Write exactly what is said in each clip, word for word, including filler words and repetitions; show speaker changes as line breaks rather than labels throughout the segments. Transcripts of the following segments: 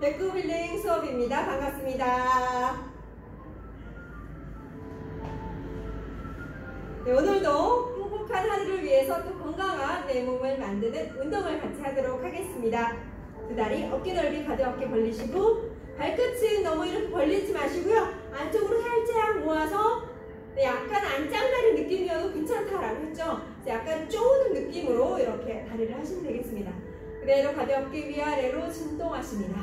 배꼽 힐링 수업입니다. 반갑습니다. 네, 오늘도 행복한 하루를 위해서 또 건강한 내 몸을 만드는 운동을 같이 하도록 하겠습니다. 두 다리 어깨 넓이 가볍게 벌리시고 발끝은 너무 이렇게 벌리지 마시고요. 안쪽으로 살짝 모아서 네, 약간 안짱다리 느낌이어도 괜찮다라고 했죠. 약간 쪼는 느낌으로 이렇게 다리를 하시면 되겠습니다. 그대로 가볍게 위아래로 진동하십니다.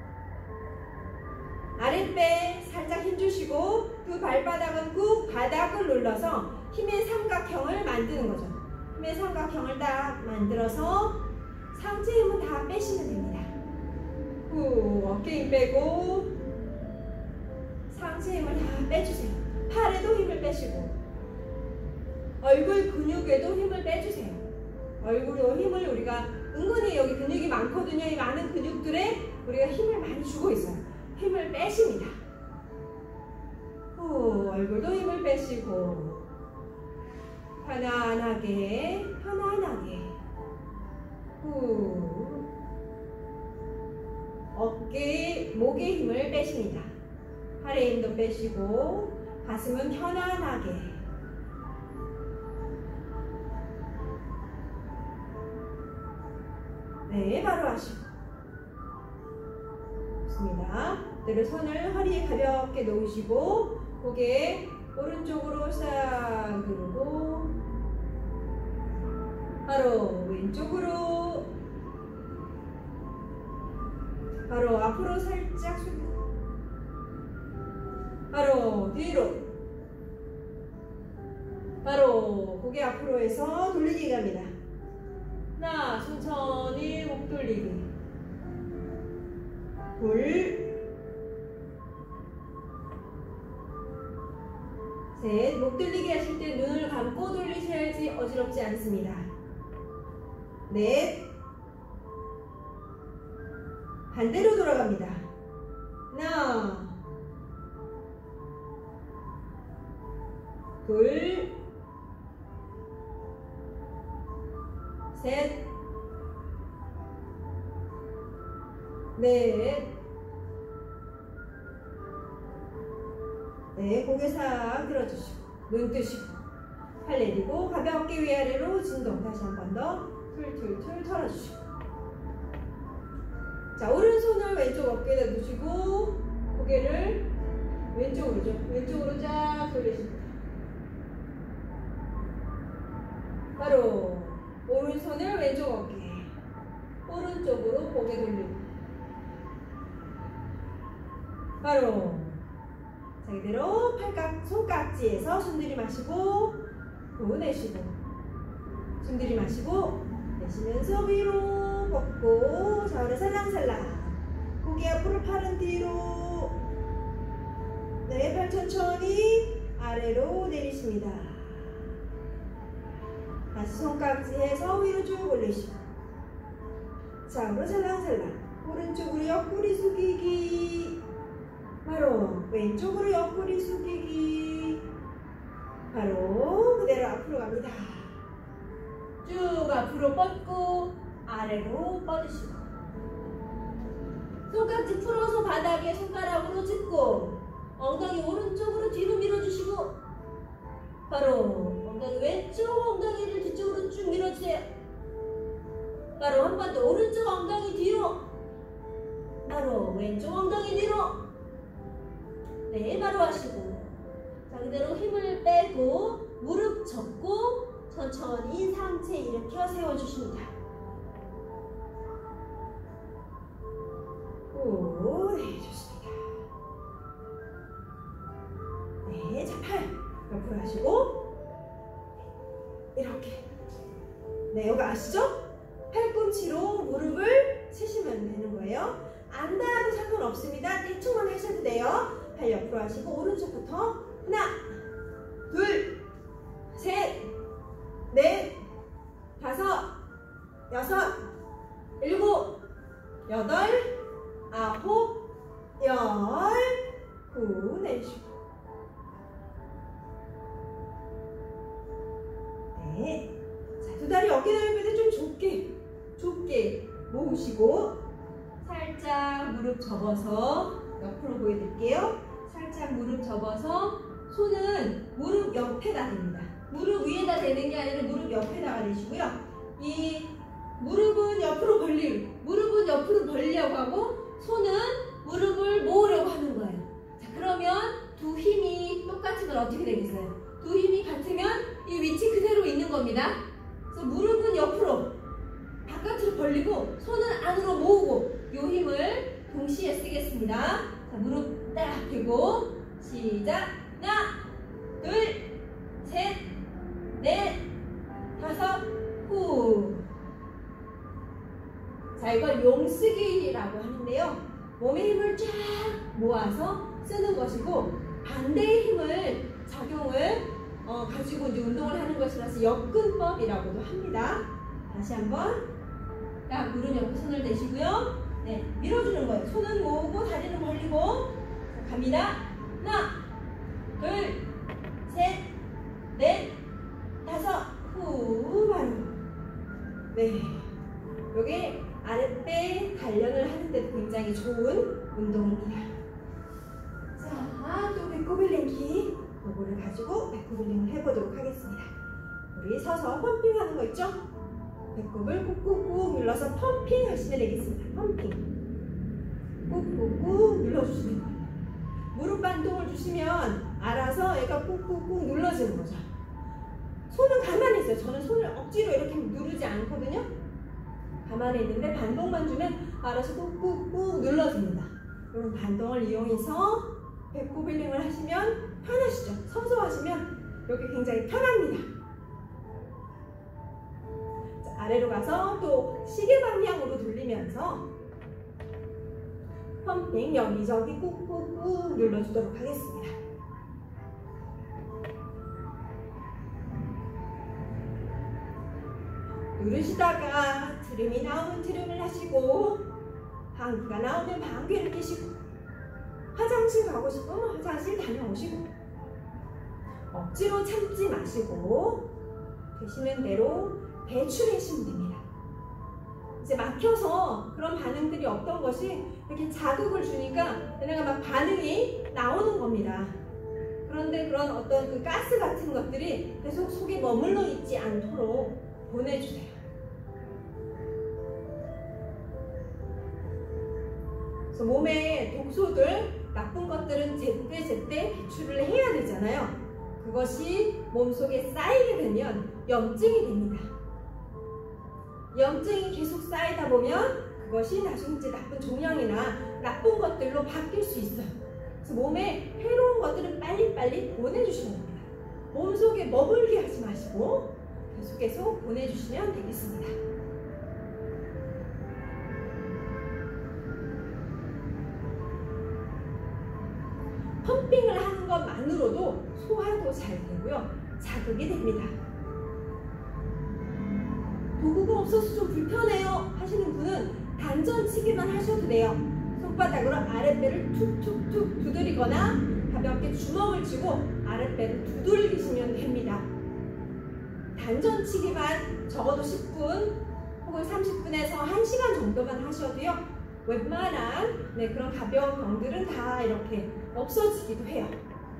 아랫배 살짝 힘주시고 두 발바닥은 꾹 바닥을 눌러서 힘의 삼각형을 만드는 거죠. 힘의 삼각형을 딱 만들어서 상체 힘은 다 빼시면 됩니다. 후, 어깨 힘 빼고 상체 힘을 다 빼주세요. 팔에도 힘을 빼시고 얼굴 근육에도 힘을 빼주세요. 얼굴에 힘을 우리가 은근히 여기 근육이 많거든요. 이 많은 근육들에 우리가 힘을 많이 주고 있어요. 힘을 빼십니다. 후, 얼굴도 힘을 빼시고 편안하게 편안하게 후, 어깨, 목에 힘을 빼십니다. 팔에 힘도 빼시고 가슴은 편안하게 네, 바로 하시고 좋습니다. 그대로 손을 허리에 가볍게 놓으시고 고개 오른쪽으로 싹 누르고 바로 왼쪽으로 바로 앞으로 살짝 숙여 바로 뒤로 바로 고개 앞으로 해서 돌리기 갑니다. 하나, 천천히 목 돌리기 둘 셋, 목 돌리기 하실 때 눈을 감고 돌리셔야지 어지럽지 않습니다. 넷 반대로 돌아갑니다. 하나 둘 셋 넷 네, 고개 싹 들어주시고 눈 뜨시고 팔 내리고 가볍게 위아래로 진동 다시 한 번 더 툴툴툴 털어주시고 자, 오른손을 왼쪽 어깨에다 두시고 고개를 왼쪽으로 좀 왼쪽으로 쫙 돌리십니다. 바로 오른손을 왼쪽 어깨 오른쪽으로 고개 돌리고 바로 자, 이대로 팔깍, 손깍지에서 숨 들이마시고 후 내쉬고 숨 들이마시고 내쉬면서 위로 뻗고 좌우로 살랑살랑 고개 앞으로 팔은 뒤로 네, 팔 천천히 아래로 내리십니다. 다시 손깍지에서 위로 쭉 올리시고 좌우로 살랑살랑 오른쪽으로 옆구리 숙이기 바로 왼쪽으로 옆구리 숙이기 바로 그대로 앞으로 갑니다. 쭉 앞으로 뻗고 아래로 뻗으시고 손깍지 풀어서 바닥에 손가락으로 짚고 엉덩이 오른쪽으로 뒤로 밀어주시고 바로 엉덩이 왼쪽 엉덩이를 뒤쪽으로 쭉 밀어주세요. 바로 한 번 더 오른쪽 엉덩이 뒤로 바로 왼쪽 엉덩이 뒤로 네, 바로 하시고 자, 그대로 힘을 빼고 무릎 접고 천천히 상체 일으켜 세워주십니다. 오, 네, 좋습니다. 네, 자, 팔 옆으로 하시고 이렇게 네, 여기 아시죠? 팔꿈치로 무릎을 치시면 되는 거예요. 안 닿아도 상관없습니다. 대충만 하셔도 돼요. 팔 옆으로 하시고 오른쪽부터 하나 둘 셋 넷 다섯 여섯 일곱 여덟 아홉 열 후 내쉬고 네, 자, 두 다리 어깨 넓이를 좀 좁게 좁게 모으시고 살 살짝 무릎 접어서 옆으로 보여드릴게요. 살짝 무릎 접어서 손은 무릎 옆에다 댑니다. 무릎 위에다 대는 게 아니라 무릎 옆에다가 대시고요. 이 무릎은 옆으로 벌리, 무릎은 옆으로 벌리려고 하고 손은 무릎을 모으려고 하는 거예요. 자, 그러면 두 힘이 똑같으면 어떻게 되겠어요? 두 힘이 같으면 이 위치 그대로 있는 겁니다. 그래서 무릎은 옆으로 바깥으로 벌리고 손은 안으로 모으고 이 힘을 동시에 쓰겠습니다. 자, 무릎 딱 대고 시작. 하나, 둘, 셋, 넷, 다섯, 후. 자, 이걸 용쓰기라고 하는데요. 몸의 힘을 쫙 모아서 쓰는 것이고 반대의 힘을 적용을 어, 가지고 이제 운동을 하는 것이라서 역근법이라고도 합니다. 다시 한번 딱 무릎 옆에 손을 대시고요. 네, 밀어주는 거예요. 손은 모으고 다리는 벌리고. 자, 갑니다. 하나, 둘, 셋, 넷, 다섯, 후. 바로. 네, 요게 아랫배 단련을 하는데 굉장히 좋은 운동입니다. 자, 또 배꼽을랭기 요거를 가지고 배꼽을랭을 해보도록 하겠습니다. 우리 서서 펌핑 하는 거 있죠? 배꼽을 꾹꾹꾹 눌러서 펌핑 하시면 되겠습니다. 펌핑 꾹꾹꾹 눌러주시는 거예요. 무릎 반동을 주시면 알아서 얘가 꾹꾹꾹 눌러지는 거죠. 손은 가만히 있어요. 저는 손을 억지로 이렇게 누르지 않거든요. 가만히 있는데 반동만 주면 알아서 꾹꾹꾹 눌러집니다. 이런 반동을 이용해서 배꼽 힐링을 하시면 편하시죠. 서서 하시면 여기 굉장히 편합니다. 자, 아래로 가서 또 시계 방향으로 돌리면서 펌핑 여기저기 꾹꾹꾹 눌러주도록 하겠습니다. 누르시다가 트림이 나오면 트림을 하시고 방귀가 나오면 방귀를 끼시고 화장실 가고 싶으면 화장실 다녀오시고 억지로 참지 마시고 되시는 대로 배출하시면 됩니다. 이제 막혀서 그런 반응들이 없던 것이 이렇게 자극을 주니까 얘네가 막 반응이 나오는 겁니다. 그런데 그런 어떤 그 가스 같은 것들이 계속 속에 머물러 있지 않도록 보내주세요. 그래서 몸에 독소들, 나쁜 것들은 제때제때 배출을 해야 되잖아요. 그것이 몸속에 쌓이게 되면 염증이 됩니다. 염증이 계속 쌓이다 보면 그것이 나중에 이제 나쁜 종양이나 나쁜 것들로 바뀔 수 있어요. 그래서 몸에 해로운 것들은 빨리빨리 보내주시면 됩니다. 몸속에 머물게 하지 마시고 계속 계속 보내주시면 되겠습니다. 펌핑을 하는 것만으로도 소화도 잘 되고요. 자극이 됩니다. 도구가 없어서 좀 불편해요 하시는 분은 단전치기만 하셔도 돼요. 손바닥으로 아랫배를 툭툭툭 두드리거나 가볍게 주먹을 쥐고 아랫배를 두들기시면 됩니다. 단전치기만 적어도 십 분 혹은 삼십 분에서 한 시간 정도만 하셔도요. 웬만한 네, 그런 가벼운 병들은 다 이렇게 없어지기도 해요.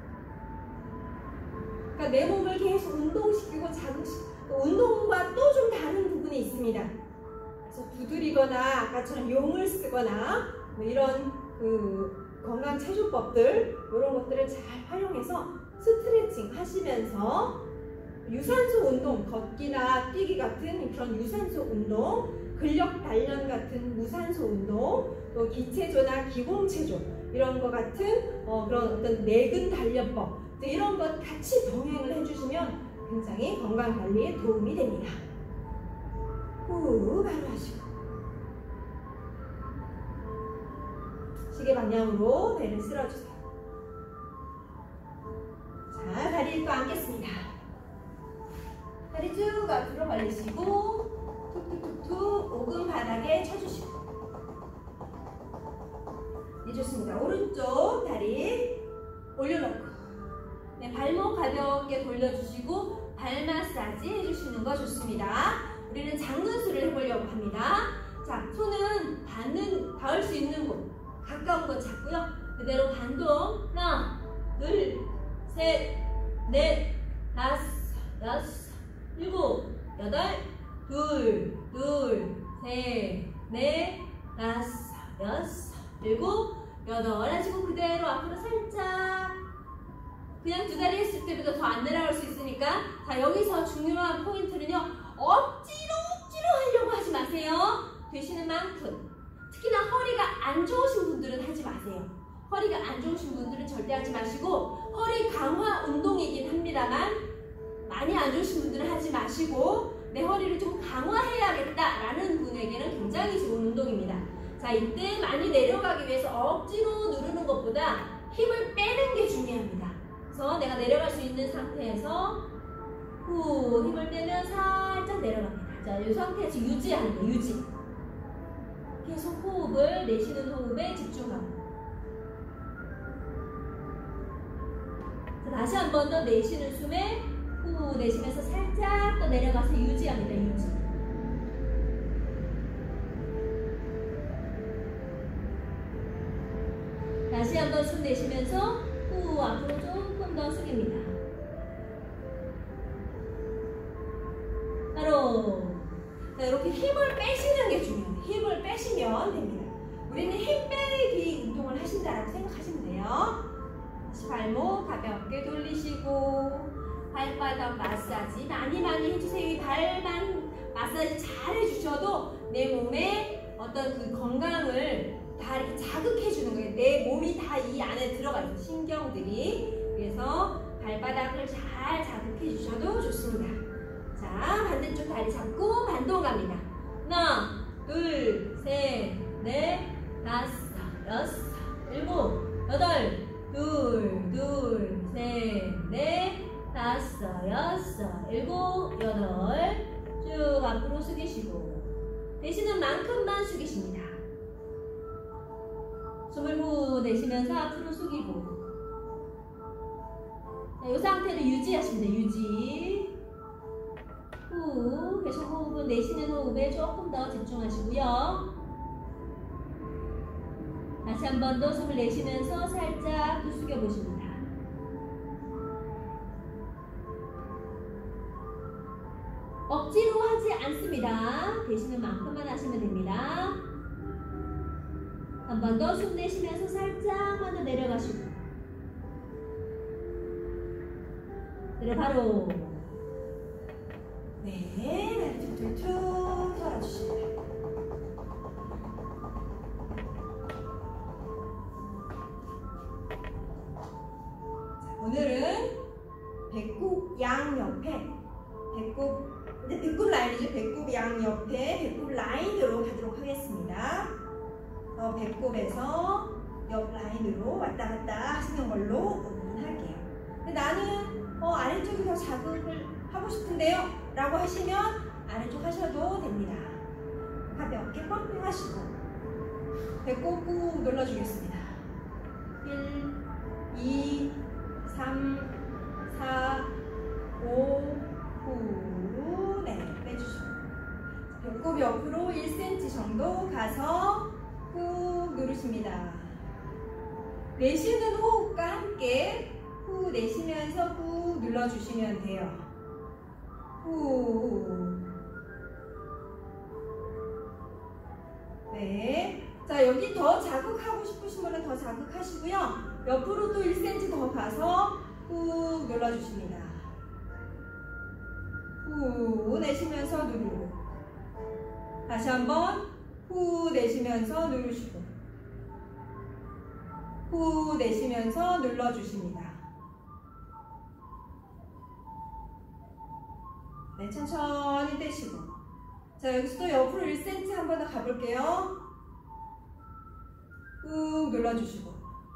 그러니까 내 몸을 계속 운동시키고 자극시키고 운동과 또 좀 다른 부분이 있습니다. 그래서 두드리거나 아까처럼 용을 쓰거나 뭐 이런 그 건강 체조법들 이런 것들을 잘 활용해서 스트레칭 하시면서 유산소 운동, 걷기나 뛰기 같은 그런 유산소 운동, 근력 단련 같은 무산소 운동, 또 기체조나 기공체조 이런 것 같은 어, 그런 어떤 내근 단련법 이런 것 같이 병행을 해주시면 굉장히 건강 관리에 도움이 됩니다. 후 바로 하시고 시계 방향으로 배를 쓸어주세요. 자, 다리를 또 앉겠습니다. 다리 쭉 앞으로 벌리시고 툭툭툭툭 오금 바닥에 쳐주시고 네, 좋습니다. 오른쪽 다리 올려놓고 네, 발목 가볍게 돌려주시고 발 마사지 해주시는 거 좋습니다. 우리는 장근수를 해보려고 합니다. 자, 손은 닿는, 닿을 수 있는 곳, 가까운 거 잡고요. 그대로 반동. 하나, 둘, 셋, 넷, 다섯, 여섯, 일곱, 여덟, 둘, 둘, 셋, 넷, 다섯, 여섯, 일곱, 여덟. 하시고 그대로 앞으로 살짝. 그냥 두 다리 했을 때보다 더 안 내려갈 수 있으니까. 자, 여기서 중요한 포인트는요. 억지로 억지로 하려고 하지 마세요. 되시는 만큼. 특히나 허리가 안 좋으신 분들은 하지 마세요. 허리가 안 좋으신 분들은 절대 하지 마시고, 허리 강화 운동이긴 합니다만 많이 안 좋으신 분들은 하지 마시고, 내 허리를 좀 강화해야겠다라는 분에게는 굉장히 좋은 운동입니다. 자, 이때 많이 내려가기 위해서 억지로 누르는 것보다 힘을 빼는 게 중요합니다. 그래서 내가 내려갈 수 있는 상태에서 후 힘을 빼면 살짝 내려갑니다. 자, 이 상태에서 유지하는 거예요. 유지. 계속 호흡을, 내쉬는 호흡에 집중하고. 자, 다시 한 번 더 내쉬는 숨에 후 내쉬면서 살짝 더 내려가서 유지합니다. 유지. 다시 한 번 숨 내쉬면서 후 앞으로 조금 더 숙입니다. 바로 자, 이렇게 힘을 빼시는 게 중요해요. 힘을 빼시면 됩니다. 우리는 힘 빼기 운동을 하신다라고 생각하시면 돼요. 다시 발목 가볍게 돌리시고, 발바닥 마사지 많이 많이 해주세요. 이 발만 마사지 잘 해주셔도 내 몸에 어떤 그 건강을 다 이렇게 자극해주는 거예요. 내 몸이 다 이 안에 들어가 있어요. 신경들이. 그래서 발바닥을 잘 자극해주셔도 좋습니다. 자, 반대쪽 다리 잡고 반동 갑니다. 하나, 둘, 셋, 넷, 다섯, 여섯, 일곱, 여덟, 둘, 둘, 셋, 넷, 다섯, 여섯, 일곱, 여덟. 쭉 앞으로 숙이시고, 내쉬는 만큼만 숙이십니다. 숨을 후 내쉬면서 앞으로 숙이고. 자, 이 상태를 유지하십니다. 유지. 후 계속 호흡은 내쉬는 호흡에 조금 더 집중하시고요. 다시 한 번 더 숨을 내쉬면서 살짝 또 숙여보십니다. 억지로 하지 않습니다. 되시는 만큼만 하시면 됩니다. 한 번 더 숨 내쉬면서 살짝만 더 내려가시고. 그래, 바로. 네, 다리 툭툭툭 털어주십니다. 자, 오늘은 배꼽 양옆에, 배꼽, 이제 배꼽 라인이죠. 배꼽 양옆에 배꼽 라인으로 가도록 하겠습니다. 어, 배꼽에서 옆 라인으로 왔다 갔다 하시는 걸로 오늘 할게요. 근데 나는 어, 아래쪽이 더 자극을 하고 싶은데요 라고 하시면 아래쪽 하셔도 됩니다. 가볍게 펌핑 하시고 배꼽 꾹 눌러주겠습니다. 일, 이, 삼, 사, 오, 구, 네, 빼주시고 배꼽 옆으로 일 센티미터 정도 가서 꾹 누르십니다. 내쉬는 호흡과 함께 후 내쉬면서 꾹 눌러주시면 돼요. 후. 네. 자, 여기 더 자극하고 싶으신 분은 더 자극하시고요. 옆으로 또 일 센티미터 더 가서 꾹 눌러주십니다. 후 내쉬면서 누르고. 다시 한번 후 내쉬면서 누르시고. 후 내쉬면서 눌러주십니다. 네, 천천히 떼시고. 자, 여기서 또 옆으로 일 센티미터 한 번 더 가볼게요. 꾹 눌러주시고.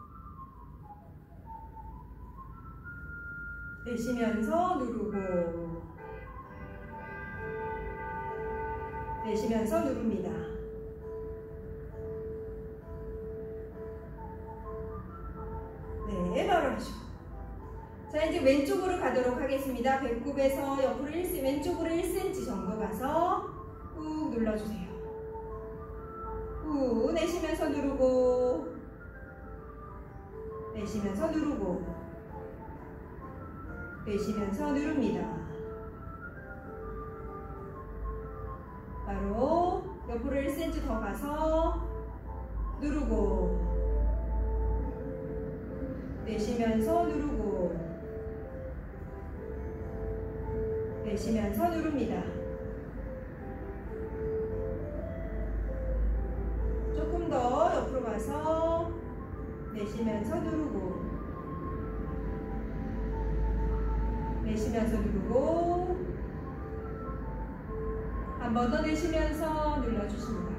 내쉬면서 누르고. 내쉬면서 누릅니다. 네, 바로 하시고. 자, 이제 왼쪽으로 가도록 하겠습니다. 배꼽에서 옆으로 일 센티미터, 왼쪽으로 일 센티미터 정도 가서 꾹 눌러주세요.
후 내쉬면서 누르고 내쉬면서 누르고 내쉬면서 누릅니다. 바로 옆으로 일 센티미터 더 가서 누르고 내쉬면서 누르고 내쉬면서 누릅니다. 조금 더 옆으로 가서 내쉬면서 누르고 내쉬면서 누르고 한 번 더 내쉬면서 눌러주십니다.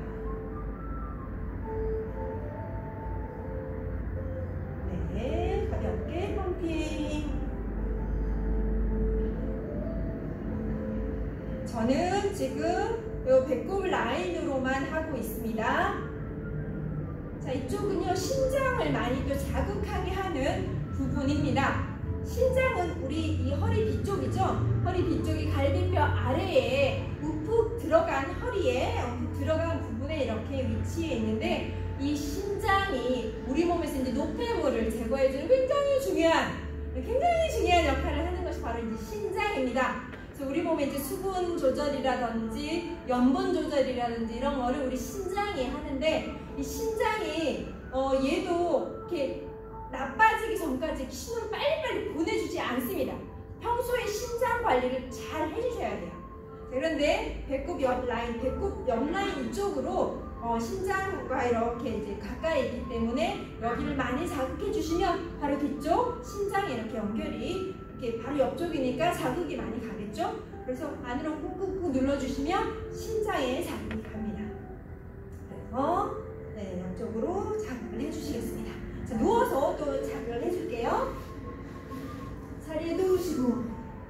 네, 가볍게 펌핑. 저는 지금 이 배꼽 라인으로만 하고 있습니다. 자, 이쪽은요 신장을 많이 또 자극하게 하는 부분입니다. 신장은 우리 이 허리 뒤쪽이죠. 허리 뒤쪽이 갈비뼈 아래에 우푹 들어간 허리에 우푹 들어간 부분에 이렇게 위치해 있는데, 이 신장이 우리 몸에서 이제 노폐물을 제거해주는 굉장히 중요한 굉장히 중요한 역할을 하는 것이 바로 이제 신장입니다. 그래서 우리 몸에 이제 수분 조절이라든지 염분 조절이라든지 이런 거를 우리 신장이 하는데, 이 신장이 어 얘도 이렇게 나빠지기 전까지 신호를 빨리빨리 보내주지 않습니다. 평소에 신장 관리를 잘 해주셔야 돼요. 그런데 배꼽 옆 라인, 배꼽 옆 라인 이쪽으로 어, 신장과 이렇게 이제 가까이 있기 때문에 여기를 많이 자극해 주시면 바로 뒤쪽 신장에 이렇게 연결이 이렇게 바로 옆쪽이니까 자극이 많이 가겠죠. 그래서 안으로 꾹꾹꾹 눌러주시면 신장에 자극이 갑니다. 그래서 네, 옆쪽으로 자극을 해주시겠습니다. 자, 누워서 또 자극을 해줄게요. 자리에 누우시고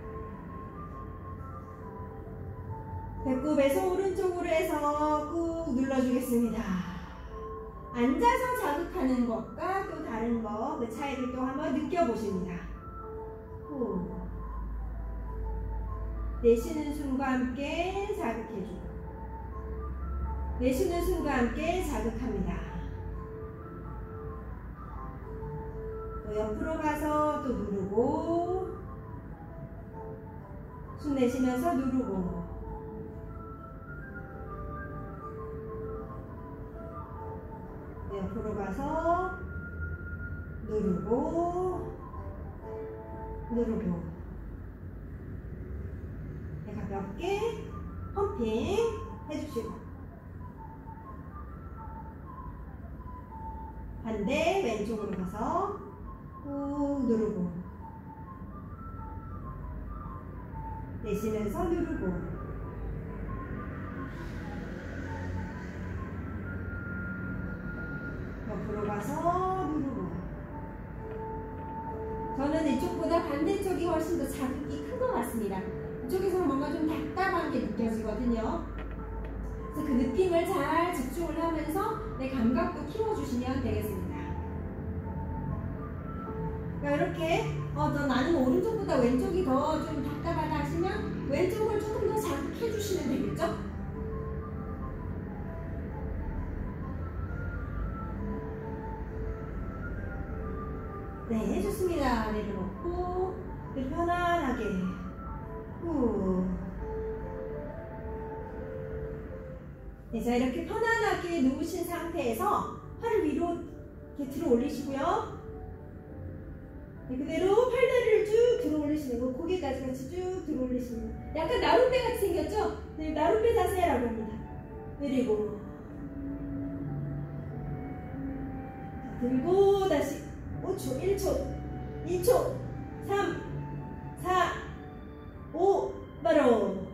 배꼽에서 오른쪽으로 해서 꾹 눌러주겠습니다. 앉아서 자극하는 것과 또 다른 것, 그 차이를 또 한번 느껴보십니다. 후. 내쉬는 숨과 함께 자극해주고 내쉬는 숨과 함께 자극합니다. 또 옆으로 가서 또 누르고 숨 내쉬면서 누르고 옆으로 가서 누르고 누르고 네, 가볍게 펌핑 해주시고 반대 왼쪽으로 가서 꾹 누르고 내쉬면서 누르고 옆으로 가서 누르고. 저는 이쪽보다 반대쪽이 훨씬 더 자극이 큰 것 같습니다. 이쪽에서는 뭔가 좀 답답한 게 느껴지거든요. 그래서 그 느낌을 잘 집중을 하면서 내 감각도 키워주시면 되겠습니다. 그러니까 이렇게 어, 너 나는 오른쪽보다 왼쪽이 더 좀 답답하다 하시면 왼쪽을 조금 더 자극해 주시면 되겠죠? 네, 좋습니다. 내려놓고 편안하게 후. 네, 자 이렇게 편안하게 누우신 상태에서 팔을 위로 이렇게 들어 올리시고요. 네, 그대로 팔다리를 쭉 들어 올리시는 거, 고개까지 같이 쭉 들어 올리시는 거. 약간 나룻배 같이 생겼죠? 네, 나룻배 자세라고 합니다. 내리고 자, 들고 다시 오 초, 일 초, 이 초, 삼, 사, 오, 바로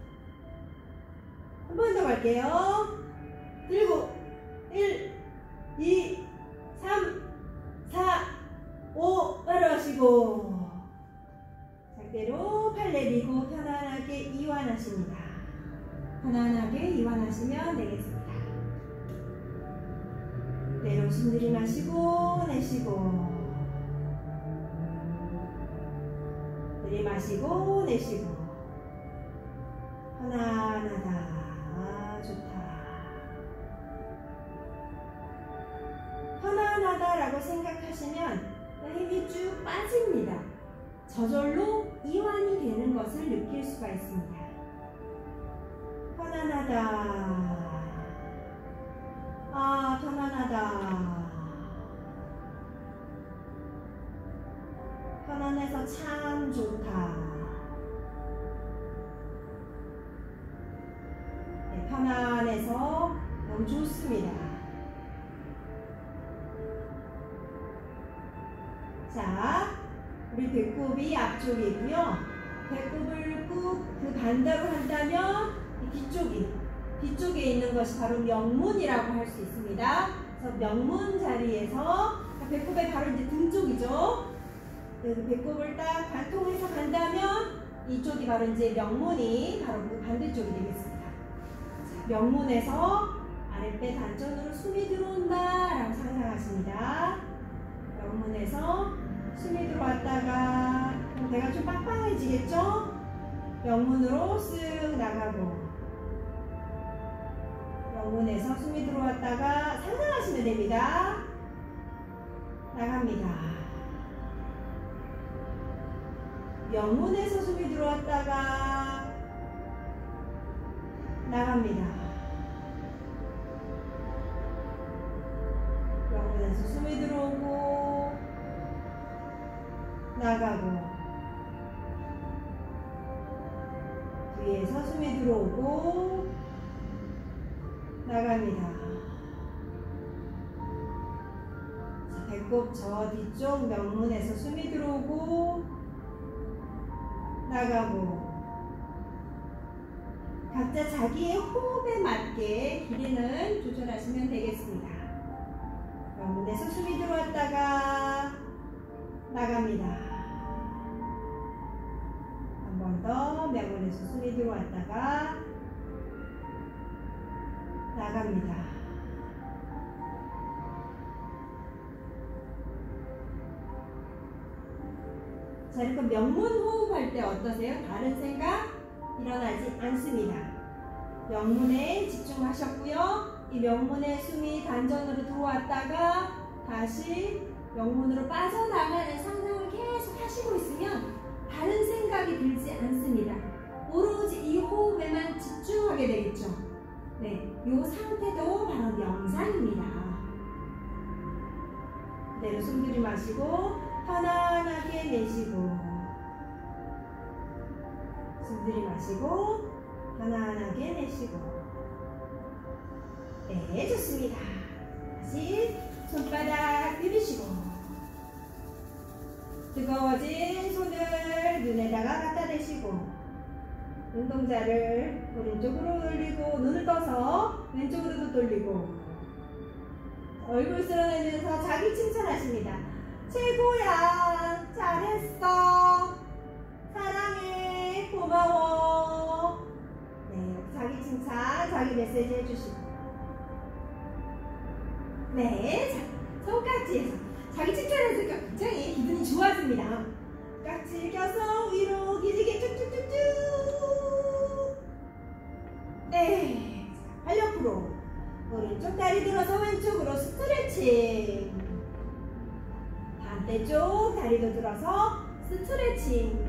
한 번 더 갈게요. 들고 일, 이, 삼, 사, 오, 바로 하시고 그대로 팔 내리고 편안하게 이완하십니다. 편안하게 이완하시면 되겠습니다. 그대로 숨 들이마시고 내쉬고 들이마시고 내쉬고 편안하다. 아, 좋다. 하시면 힘이 쭉 빠집니다. 저절로 이완이 되는 것을 느낄 수가 있습니다. 편안하다. 아, 편안하다. 편안해서 참 좋다. 네, 편안해서 너무 좋습니다. 자, 우리 배꼽이 앞쪽에 있고요. 배꼽을 꾹 그 반대로 한다면 이 뒤쪽이 뒤쪽에 있는 것이 바로 명문이라고 할 수 있습니다. 그래서 명문 자리에서 배꼽의 바로 이제 등 쪽이죠. 그래서 배꼽을 딱 관통해서 간다면 이쪽이 바로 이제 명문이 바로 그 반대쪽이 되겠습니다. 자, 명문에서 아랫배 단전으로 숨이 들어온다라고 상상하십니다. 명문에서 숨이 들어왔다가 배가 좀 빵빵해지겠죠? 명문으로 쓱 나가고 명문에서 숨이 들어왔다가 상상하시면 됩니다. 나갑니다. 명문에서 숨이 들어왔다가 나갑니다. 명문에서 숨이 들어오고 나가고 뒤에서 숨이 들어오고 나갑니다. 자, 배꼽 저 뒤쪽 명문에서 숨이 들어오고 나가고 각자 자기의 호흡에 맞게 길이는 조절하시면 되겠습니다. 명문에서 숨이 들어왔다가 나갑니다. 한 번 더 명문에서 숨이 들어왔다가 나갑니다. 자, 이렇게 명문 호흡할 때 어떠세요? 다른 생각 일어나지 않습니다. 명문에 집중하셨고요. 이 명문에 숨이 단전으로 들어왔다가 다시 명문으로 빠져나가는 상상을 계속 하시고 있으면 다른 생각이 들지 않습니다. 오로지 이 호흡에만 집중하게 되겠죠. 네, 이 상태도 바로 명상입니다. 그대로 숨 들이마시고 편안하게 내쉬고 숨 들이마시고 편안하게 내쉬고 네, 좋습니다. 다시 손바닥 들이쉬고 뜨거워진 손을 눈에다가 갖다 대시고 눈동자를 오른쪽으로 돌리고 눈을 떠서 왼쪽으로도 돌리고 얼굴 쓸어내면서 자기 칭찬하십니다. 최고야, 잘했어, 사랑해, 고마워. 네, 자기 칭찬, 자기 메시지 해주시고 네, 자, 손깍지에서 자기 칭찬해서 굉장히 기분이 좋아집니다. 깍지를 껴서 위로 길게 쭉쭉쭉쭉. 네, 팔 옆으로 오른쪽 다리 들어서 왼쪽으로 스트레칭. 반대쪽 다리도 들어서 스트레칭.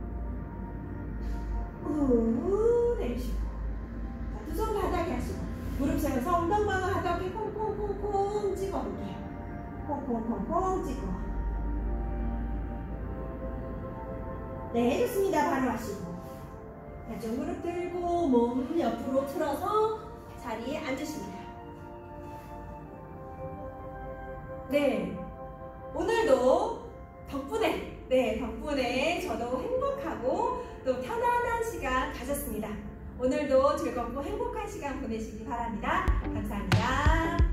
후 내리시고 두 손 바닥에 하시고 무릎 세워서 엉덩방아 바닥에 콩콩콩콩 찍어볼게요. 콩콩콩콩 찍어. 네, 좋습니다. 바로 하시고 한쪽 무릎 들고 몸 옆으로 틀어서 자리에 앉으십니다. 네, 오늘도 덕분에 네 덕분에 저도 행복하고 또 편안한 시간 가졌습니다. 오늘도 즐겁고 행복한 시간 보내시기 바랍니다. 감사합니다.